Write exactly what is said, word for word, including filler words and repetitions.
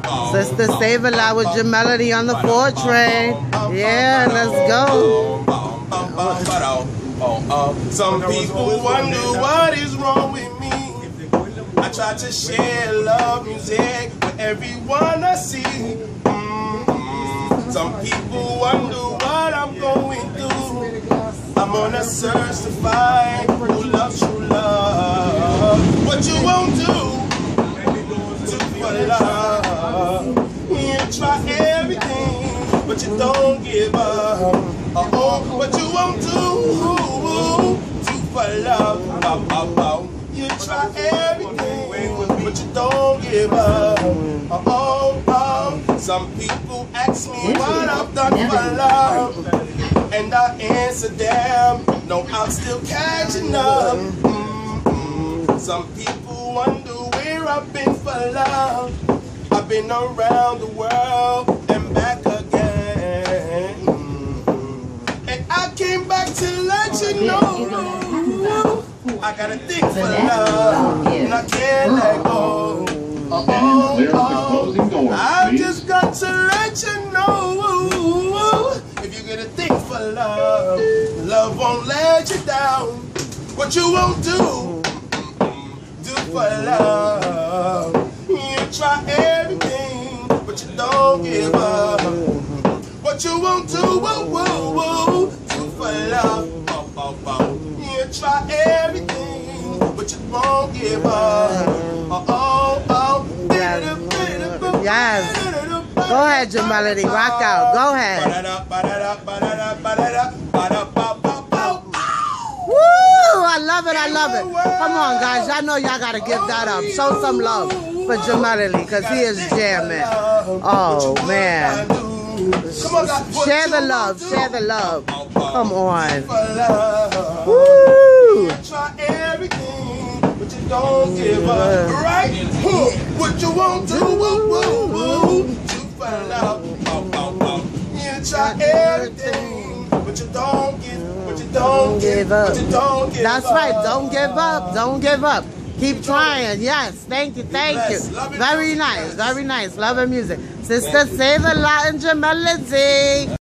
Sister Save a Lot with Jamelody on the four train. Yeah, let's go. Some people wonder what is wrong with me. I try to share love music with everyone I see. Mm-hmm. Some people wonder what I'm going through. I'm on a search to find who loves true love. What you won't do to for love. You try everything, but you don't give up. Uh-oh, what you won't do to for love. Oh, oh, oh. You try everything, but you don't give up. Oh, oh, oh. Some people ask me what I've done for love, and I answer them, no, I'm still catching up. Mm-hmm. Some people wonder where I've been for love. I've been around the world and back again. Mm-hmm. And I came back to let you know I got a thing for love, and I can't let go. Oh, oh, oh. I just got to let you know, if you get a thing for love, love won't let you down. What you won't do, do for love. You try everything, but you don't give up. What you won't do, whoa, whoa, whoa, do for love. Oh, oh, oh. You try everything, but you won't give up. Oh, oh, oh. Yes. Go ahead, Jamelody. Rock out. Go ahead. Woo! I love it. I love it. Come on, guys. Y'all know y'all got to give that up. Show some love for Jamelody, because he is jamming. Oh, man. Share the love. Share the love. Come on. Woo! Don't give up, right? What you won't do, woo, woo, woo. You find out, oh, oh, oh. You try everything, but you don't give, but you don't give up. But you don't give That's up. right. Don't give up. Don't give up. Keep trying. Yes. Thank you. Thank you. Very nice. Very nice. Love and music. Sister Save a Lot in Jamelody.